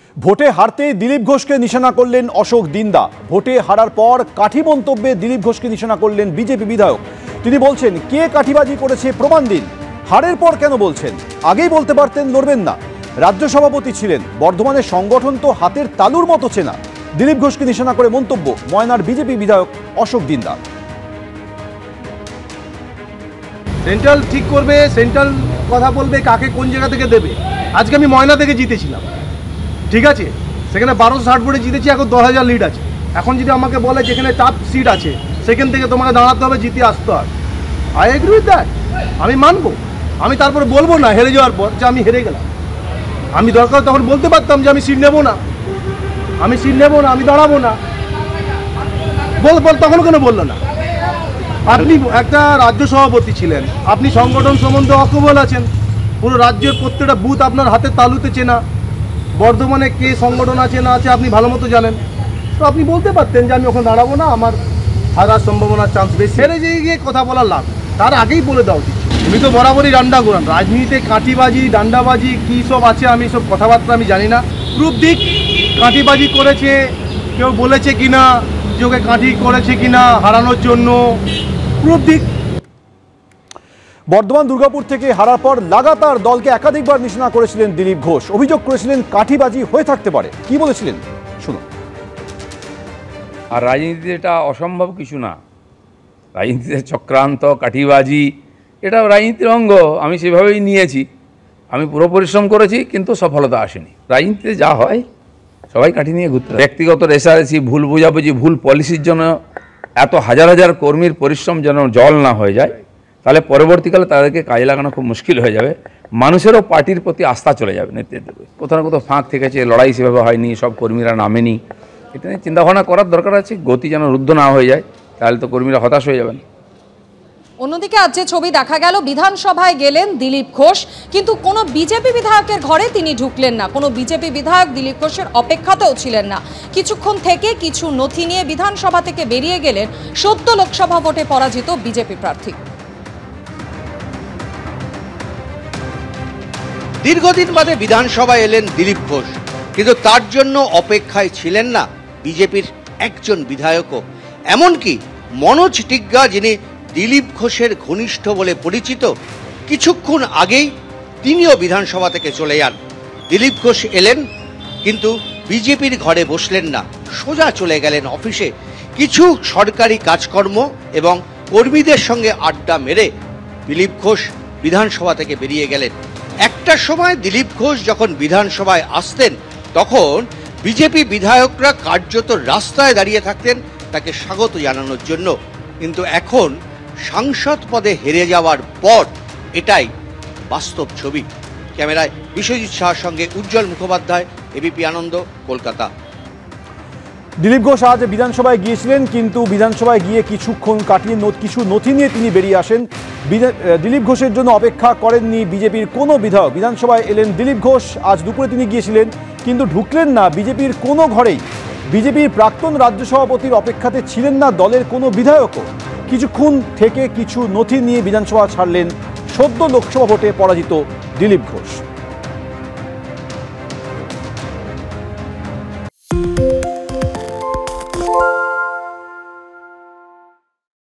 ভোটে হারতে দিলীপ ঘোষকে নিশানা করলেন অশোক দিন্দা। ভোটে হারার পর কাঠি মন্তব্যে দিলীপ ঘোষকে নিশানা করলেন বিজেপি বিধায়ক। তিনি বলছেন, কে কাঠিবাজি করেছে প্রমাণ দিন। হারের পর কেন বলছেন? আগেই বলতে পারতেন লড়বেন না। রাজ্য সভাপতি ছিলেন, বর্ধমানের সংগঠন তো হাতের তালুর মতো চেনা। দিলীপ ঘোষকে নিশানা করে মন্তব্য ময়নার বিজেপি বিধায়ক অশোক দিন্দা। সেন্ট্রাল ঠিক করবে, সেন্ট্রাল কথা বলবে কাকে কোন জায়গা থেকে দেবে। আজকে আমি ময়না থেকে জিতেছিলাম, ঠিক আছে, সেখানে 1260 ভোটে জিতেছি, এখন 10,000 লিড আছে। এখন যদি আমাকে বলে যেখানে টপ সিট আছে সেখান থেকে তোমাকে দাঁড়াতে হবে, জিতে আসতে হবে, আই এগ্রি উইথ দ্যাট, আমি মানবো। আমি তারপরে বলবো না হেরে যাওয়ার পর যে আমি হেরে গেলাম। আমি দরকার তখন বলতে পারতাম যে আমি সিট নেবো না, আমি সিট নেবো না, আমি দাঁড়াবো না। তখন কেন বললো না? আপনি একটা রাজ্য সভাপতি ছিলেন, আপনি সংগঠন সম্বন্ধে অকবল আছেন, পুরো রাজ্যের প্রত্যেকটা বুথ আপনার হাতের তালুতে চেনা, বর্ধমানে কে সংগঠন আছে না আছে আপনি ভালো মতো জানেন। তো আপনি বলতে পারতেন যে আমি ওখানে দাঁড়াবো না, আমার হারার সম্ভাবনার চান্স বেশি। সেরে গিয়ে কথা বলার লাভ, তার আগেই বলে দেওয়া উচিত। তুমি তো বরাবরই ডান্ডা ঘোরান, রাজনীতিতে কাঁটিবাজি ডান্ডাবাজি কী সব আছে আমি সব কথাবার্তা আমি জানি না। প্রুফ দিক, কাঁটিবাজি করেছে কেউ বলেছে কিনা, যে ওকে কাঁটি করেছে কিনা হারানোর জন্য, প্রুফ দিক। বর্ধমান দুর্গাপুর থেকে হারার পর লাগাতার দলকে একাধিকবার নিশানা করেছিলেন দিলীপ ঘোষ। অভিযোগ করেছিলেন কাঠিবাজি হয়ে থাকতে পারে। কি বলেছিলেন শুনুন। আর রাজনীতিতে এটা অসম্ভব কিছু না। রাজনীতিতে চক্রান্ত, কাঠিবাজি, এটা রাজনীতির অঙ্গ। আমি সেভাবেই নিয়েছি। আমি পুরো পরিশ্রম করেছি, কিন্তু সফলতা আসেনি। রাজনীতিতে যা হয় সবাই কাঠি নিয়ে ঘুরতে। ব্যক্তিগত রেষারেষি, ভুল বোঝাবুঝি, ভুল পলিসির জন্য এত হাজার হাজার কর্মীর পরিশ্রম যেন জল না হয়ে যায়, তাহলে পরবর্তীকালে তাদেরকে কাজে লাগানো খুব মুশকিল হয়ে যাবে। মানুষেরও পার্টির প্রতি আস্থা চলে যাবে নেতৃত্বে। কোথাও না কোথাও ফাঁক থেকেছে, লড়াই সেভাবে হয়নি, সব কর্মীরা নামেনি। এটা নিয়ে চিন্তাভাবনা করার দরকার আছে। গতি যেন রুদ্ধ না হয়ে যায়, তাহলে তো কর্মীরা হতাশ হয়ে যাবেন। অন্যদিকে আজ যে ছবি দেখা গেল, বিধানসভায় গেলেন দিলীপ ঘোষ, কিন্তু কোনো বিজেপি বিধায়কের ঘরে তিনি ঢুকলেন না। কোনো বিজেপি বিধায়ক দিলীপ ঘোষের অপেক্ষাতেও ছিলেন না। কিছুক্ষণ থেকে কিছু নথি নিয়ে বিধানসভা থেকে বেরিয়ে গেলেন সদ্য লোকসভা ভোটে পরাজিত বিজেপি প্রার্থী। দীর্ঘদিন বাদে বিধানসভায় এলেন দিলীপ ঘোষ, কিন্তু তার জন্য অপেক্ষায় ছিলেন না বিজেপির একজন বিধায়কও। এমনকি মনোজ টিগ্গা, যিনি দিলীপ ঘোষের ঘনিষ্ঠ বলে পরিচিত, কিছুক্ষণ আগেই তিনিও বিধানসভা থেকে চলে যান। দিলীপ ঘোষ এলেন, কিন্তু বিজেপির ঘরে বসলেন না, সোজা চলে গেলেন অফিসে। কিছু সরকারি কাজকর্ম এবং কর্মীদের সঙ্গে আড্ডা মেরে দিলীপ ঘোষ বিধানসভা থেকে বেরিয়ে গেলেন। একটা সময় দিলীপ ঘোষ যখন বিধানসভায় আসতেন, তখন বিজেপি বিধায়করা কার্যত রাস্তায় দাঁড়িয়ে থাকতেন তাকে স্বাগত জানানোর জন্য। কিন্তু এখন সাংসদ পদে হেরে যাওয়ার পর এটাই বাস্তব ছবি। ক্যামেরায় বিশ্বজিৎ শাহর সঙ্গে উজ্জ্বল মুখোপাধ্যায়, এবিপি আনন্দ, কলকাতা। দিলীপ ঘোষ আজ বিধানসভায় গিয়েছিলেন, কিন্তু বিধানসভায় গিয়ে কিছুক্ষণ কাটিয়ে কিছু নথি নিয়ে তিনি বেরিয়ে আসেন। দিলীপ ঘোষের জন্য অপেক্ষা করেননি বিজেপির কোনো বিধায়ক। বিধানসভায় এলেন দিলীপ ঘোষ। আজ দুপুরে তিনি গিয়েছিলেন, কিন্তু ঢুকলেন না বিজেপির কোনো ঘরেই। বিজেপির প্রাক্তন রাজ্য সভাপতির অপেক্ষাতে ছিলেন না দলের কোনো বিধায়কও। কিছুক্ষণ থেকে কিছু নথি নিয়ে বিধানসভা ছাড়লেন সদ্য লোকসভা ভোটে পরাজিত দিলীপ ঘোষ।